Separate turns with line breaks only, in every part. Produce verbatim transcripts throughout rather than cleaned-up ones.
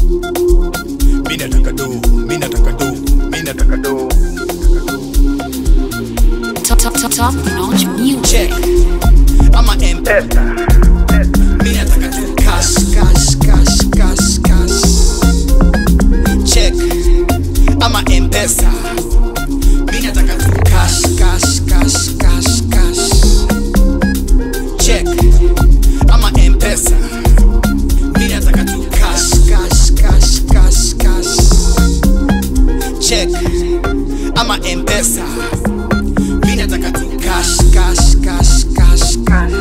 Mina taka do, mina taka do, mina taka do.
Top, top, top, top notch music.
Check, I'm a M-Pesa. Mina taka do cash, cash, cash, cash, cash. Check, I'm a M-Pesa. Mina taka do cash, cash, cash, cash, cash. Check, I'm a M-Pesa. Mina taka do cash, cash, cash, cash, cash. Check, I'm a M-Pesa. Mina taka do cash, cash, cash, cash, cash.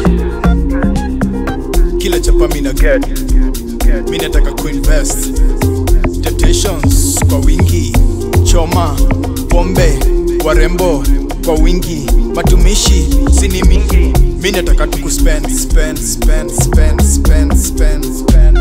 Kila chapa mina get, mina taka kuinvest. Temptations kwa wingi, choma, pombe, warembo kwa wingi, matumishi sini mingi. Mina taka tuku spend, spend, spend, spend, spend, spend, spend.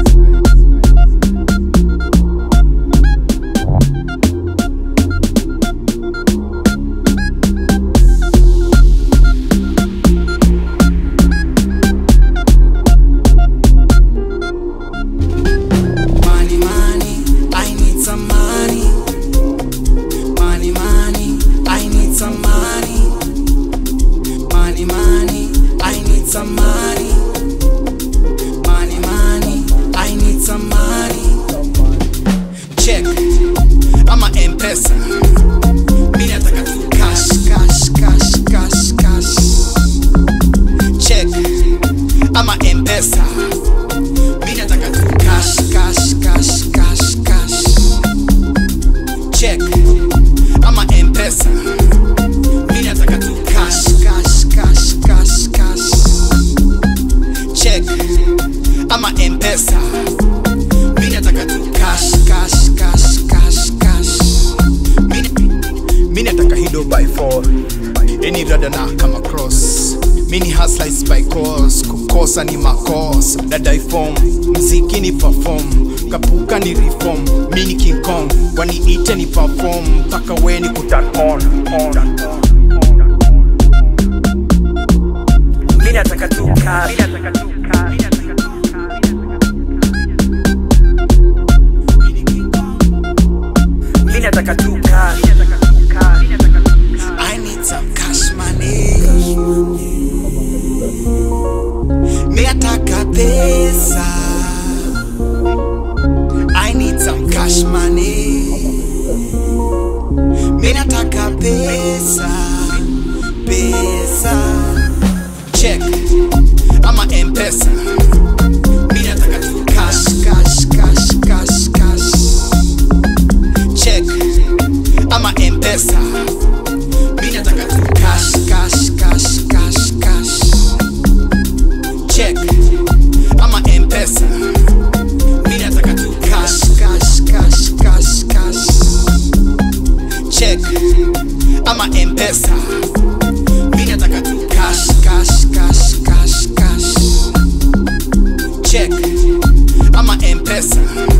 Some money, money, money, I need some money.
Check, I'm a M-Pesa. Mina taka tu cash, cash, cash, cash, cash. Check, I'm a M-Pesa. Mina taka tu cash, cash, cash, cash, cash. Check, I'm a M-Pesa. Mina taka tu cash, cash, cash, cash, cash. Check, I'm a M-Pesa. Mina taka tu cash, cash, cash, cash, cash. Mina, mina taka hido by four. Any rada na come across. Mini hustler is by course. Kukosa ni makos. Dada form, mziki ni perform. Kapuka ni reform. Mini King Kong, wani ite ni perform. Paka we ni kutan on, on.
Mina taka tu cash, mina taka tu cash. Mina taka tu cash.
I need some cash money. Mina taka pesa. I need some cash money. Mina taka pesa, pesa. Check, I'm a M-Pesa. Mina taka tu cash, cash, cash, cash, cash. Check, I'm a M-Pesa. Mina taka tu cash, cash, cash, cash, cash. Check, I'm a M-Pesa. Mina taka tu cash, cash, cash, cash, cash. Check, I'm a M-Pesa. Mina taka tu cash, cash, cash, cash, cash. Check, I'm a M-Pesa.